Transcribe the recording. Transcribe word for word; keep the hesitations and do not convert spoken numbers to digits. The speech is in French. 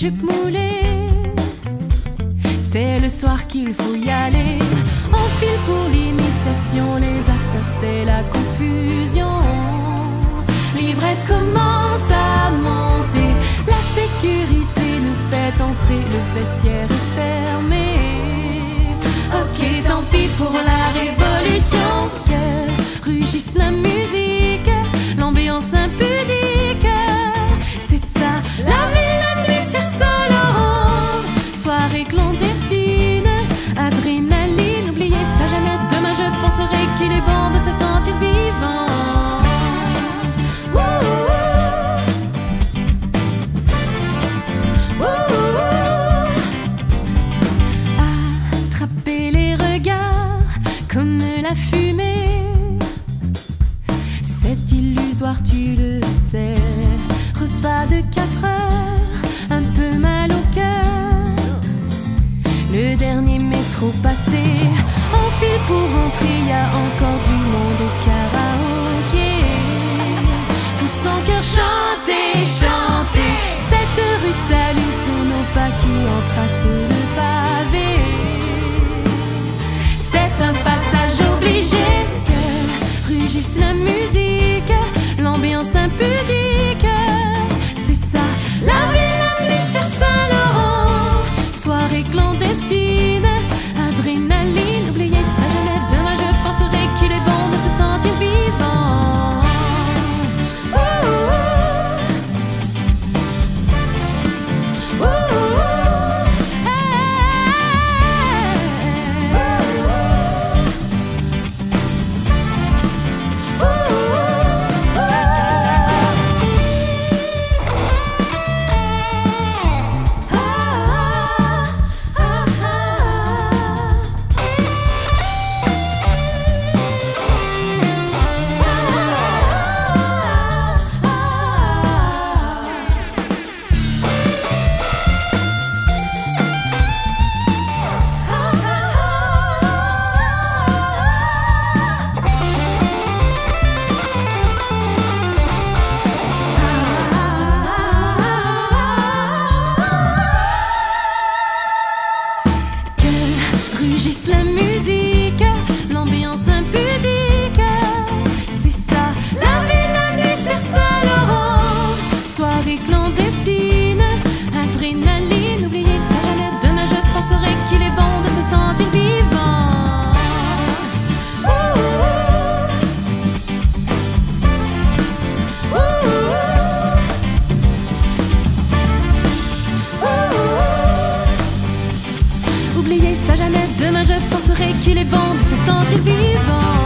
jupe moulée. C'est le soir qu'il faut y aller. On file pour l'initiation, les afters c'est la confusion. L'ivresse commence à monter, la sécurité nous fait entrer, le vestiaire est fermé. Ok, tant pis pour la révolution, que rugisse la musique, l'ambiance impudique. C'est ça, la vie, la nuit sur Saint-Laurent. Soirée clandestine, adrénaline, n'oubliez ça jamais. Demain je penserai qu'il est bon de se sentir vivant. Attraper les regards comme la fumée, c'est illusoire, tu le sais. Repas de quatre heures, un peu mal au cœur. Le dernier métro passé, on file pour rentrer, y a encore du monde au karaoké. Tous en cœur chanter, chanter. Cette rue s'allume sous nos pas qui entrent sur le pavé. C'est un passage obligé, que rugisse la musique, l'ambiance impudique. C'est ça, la vie, la nuit sur Saint-Laurent. Soirée clandestine, adrénaline, n'oubliez ça jamais. Demain je penserai qu'il est bon de se sentir vivant. Ouh, ouh, ouh, rugisse la musique, l'ambiance impudique. C'est ça, la vie, la nuit sur Saint-Laurent. Soirée clandestine, adrénaline, n'oubliez ça jamais. Demain je penserai qu'il est bon de se sentir vivant. Ouh, ouh, ouh, ouh. Oubliez ça jamais, demain je penserai qu'il est bon de se sentir vivant.